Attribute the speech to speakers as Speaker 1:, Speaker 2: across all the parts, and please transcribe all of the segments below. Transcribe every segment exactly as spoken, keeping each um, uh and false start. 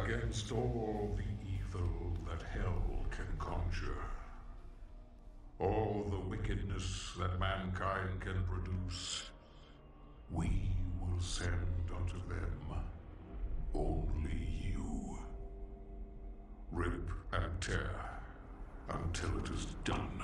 Speaker 1: against all the evil that hell can conjure, all the wickedness that mankind can produce, we will send unto them only you. Rip and tear until it is done.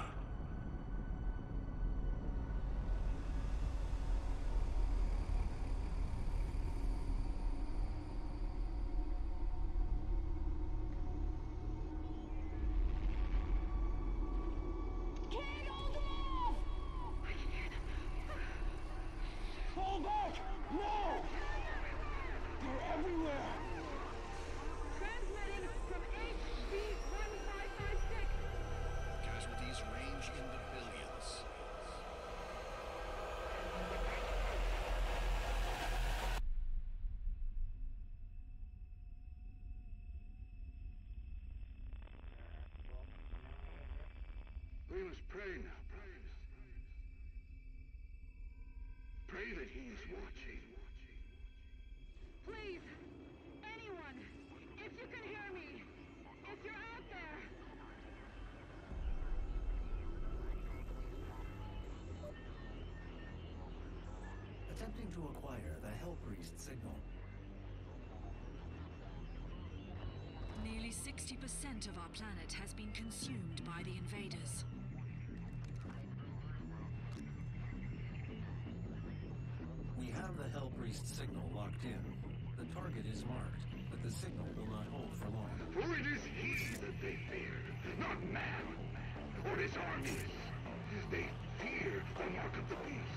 Speaker 2: We must pray now, brothers. Pray that he is watching.
Speaker 3: Please, anyone, if you can hear me, if you're out there.
Speaker 4: Attempting to acquire the Hellpriest signal.
Speaker 5: Nearly sixty percent of our planet has been consumed by the invaders.
Speaker 4: We have the Hellpriest signal locked in. The target is marked, but the signal will not hold for long.
Speaker 2: For it is he that they fear, not man, or his armies. They fear the mark of the beast.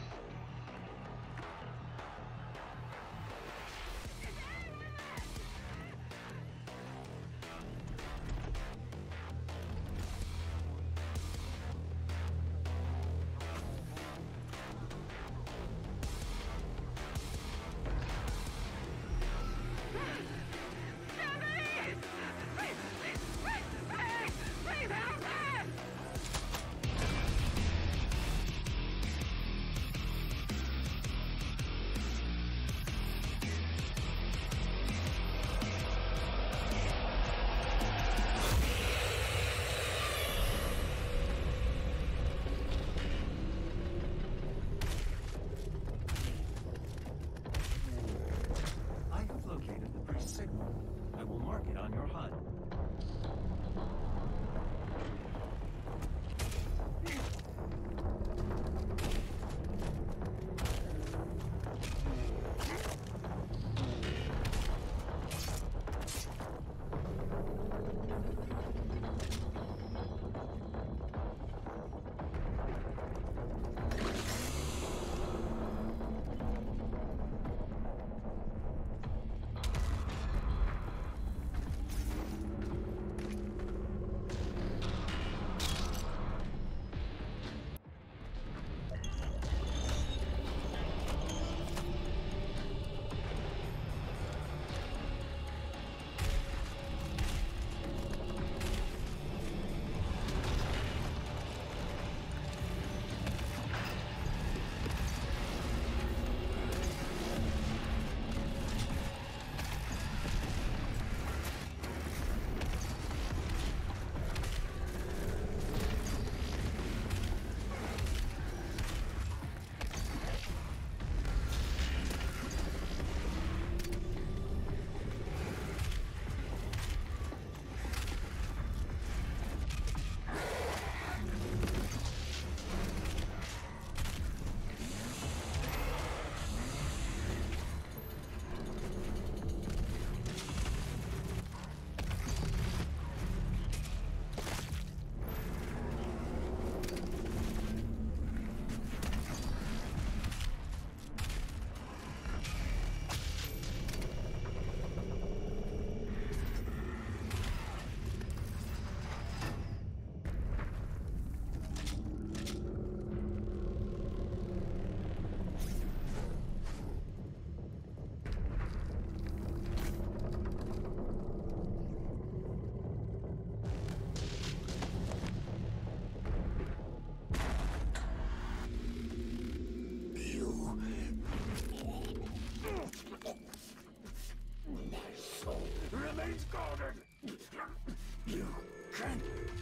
Speaker 2: scalded! You can't...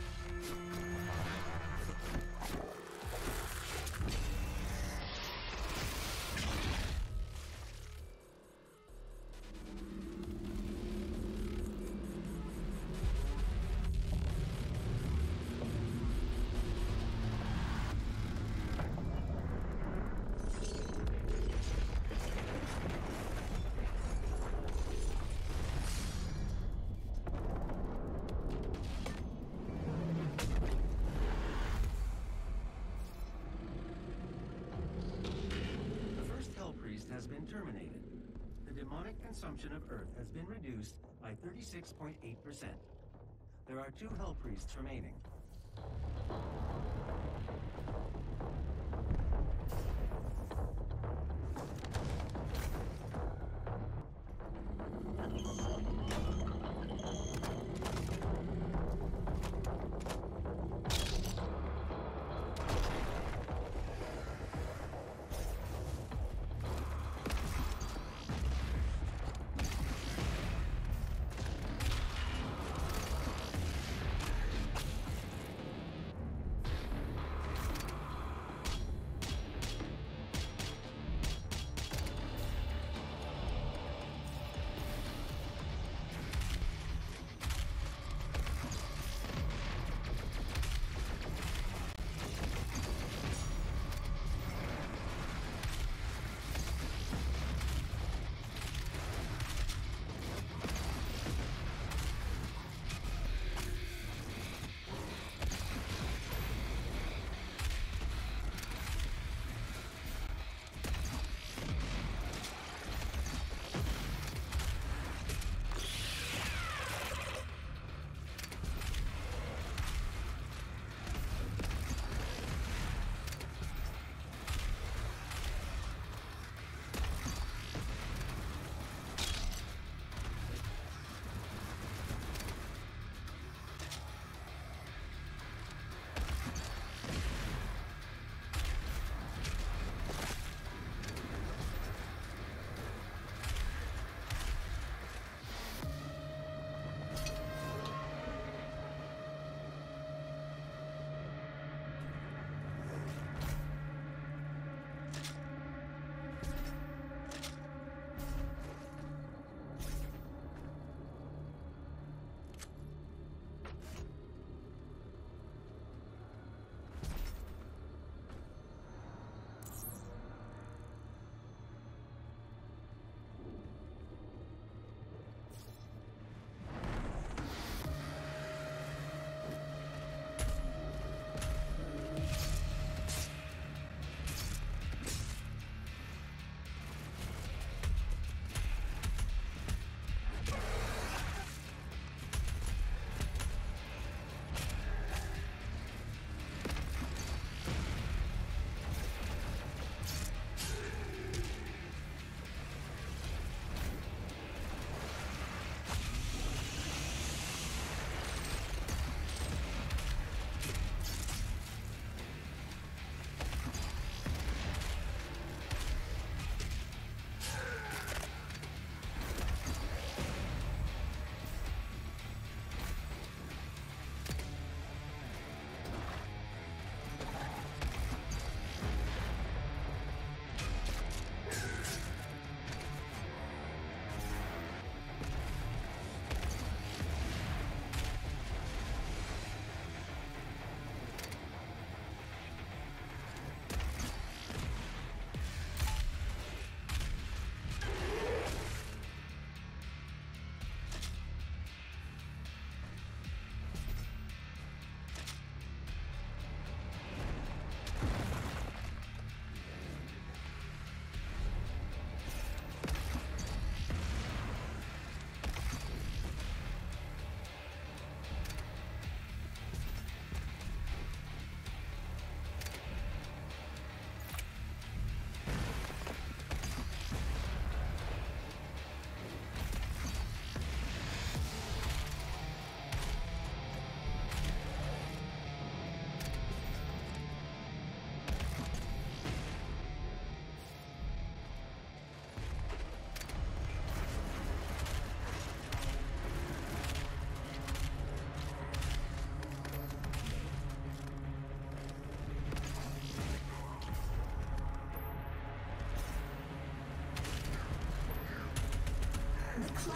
Speaker 4: has been terminated. The demonic consumption of Earth has been reduced by thirty-six point eight percent. There are two Hell Priests remaining.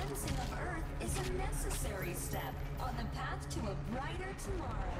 Speaker 6: cleansing of Earth is a necessary step on the path to a brighter tomorrow.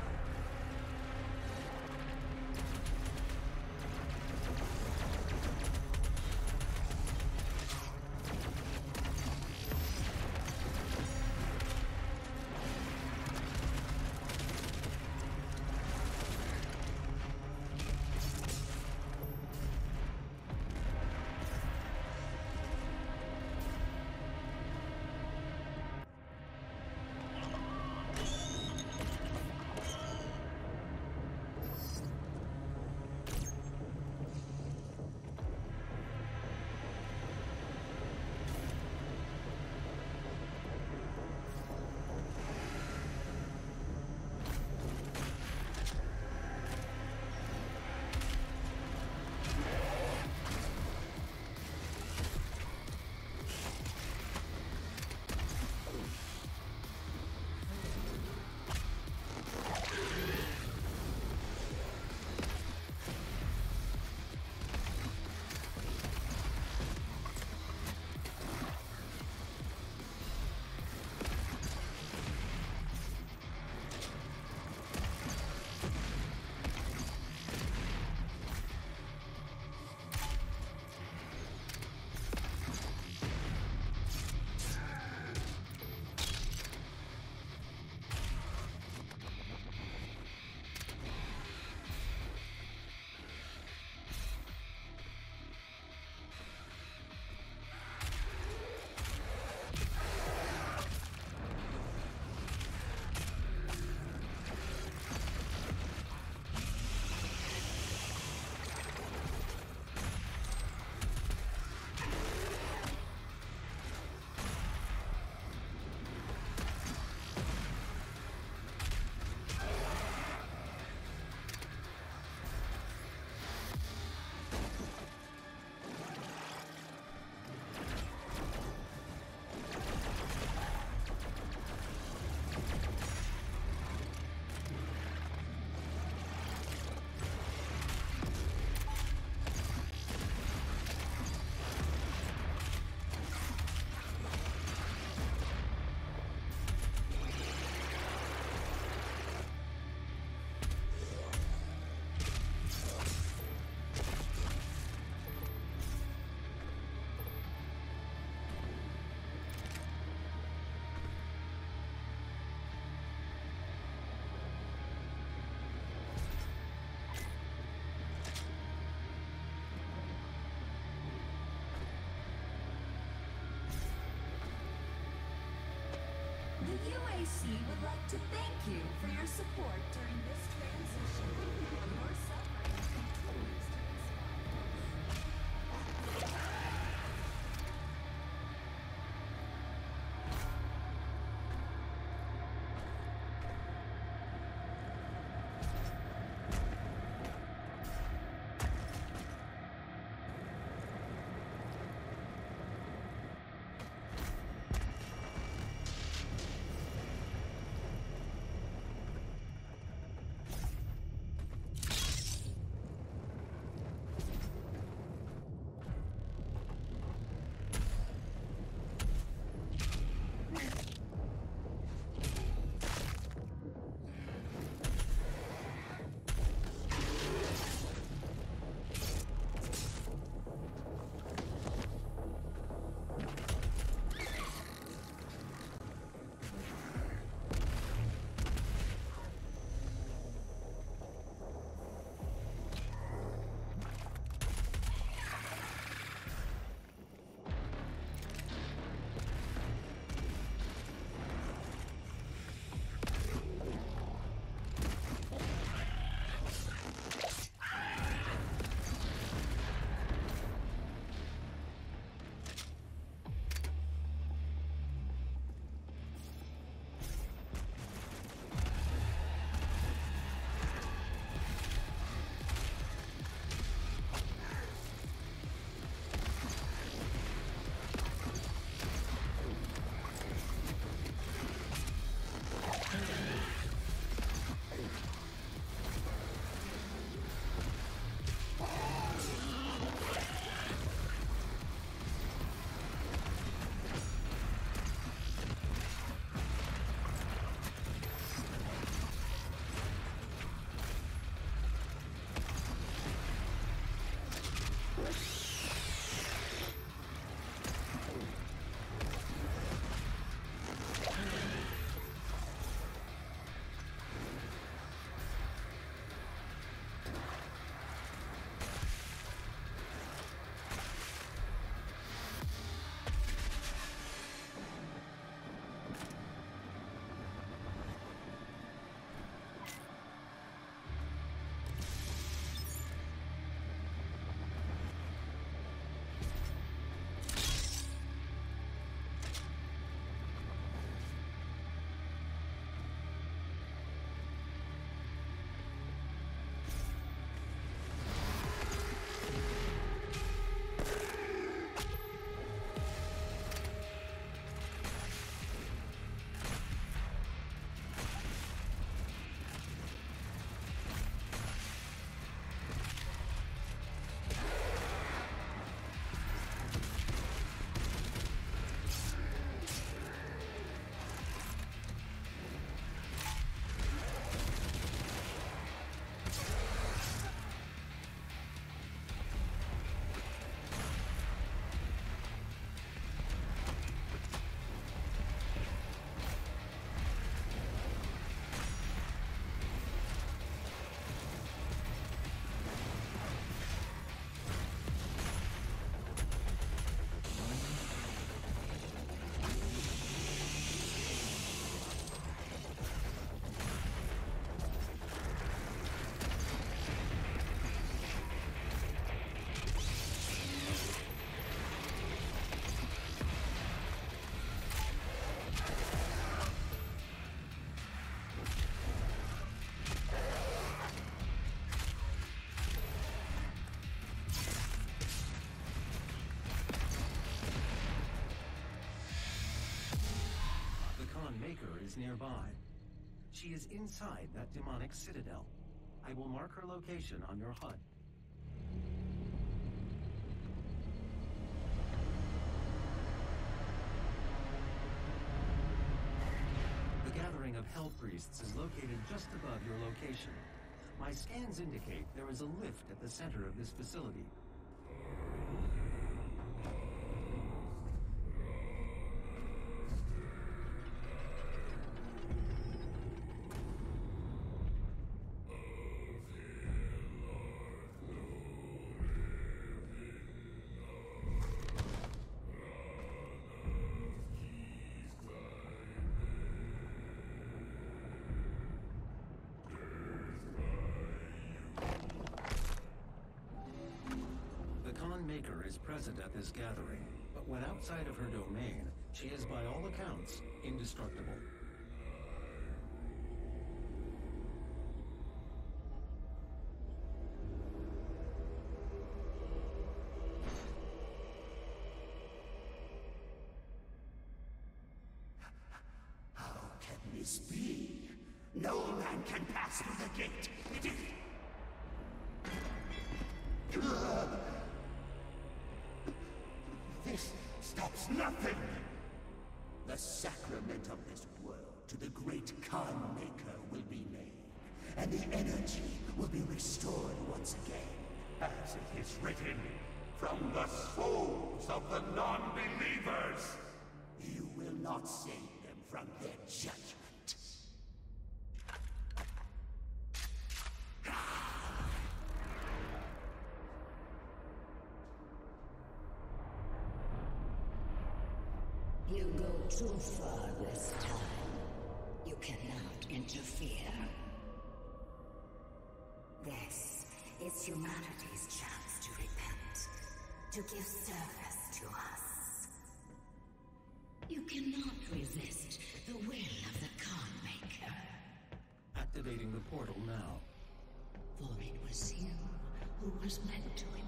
Speaker 6: The U A C would like to thank you for your support during this transition. Your suffering continues to
Speaker 4: Khan Maker is nearby. She is inside that demonic citadel. I will mark her location on your H U D. The gathering of Hell Priests is located just above your location. My scans indicate there is a lift at the center of this facility. Maker is present at this gathering, but when outside of her domain, she is by all accounts indestructible.
Speaker 7: How can this be? No man can pass through the gate. It is... This stops nothing! The sacrament of this world to the great Khan Maker will be made, and the energy will be restored once again. As it is written, from the souls of the non-believers! You will not save them from their judgment.
Speaker 8: You go too far this time. You cannot interfere. This is humanity's chance to repent, to give service to us. You cannot resist the will of the Khan Maker.
Speaker 4: Activating the portal now.
Speaker 8: For it was you who was meant to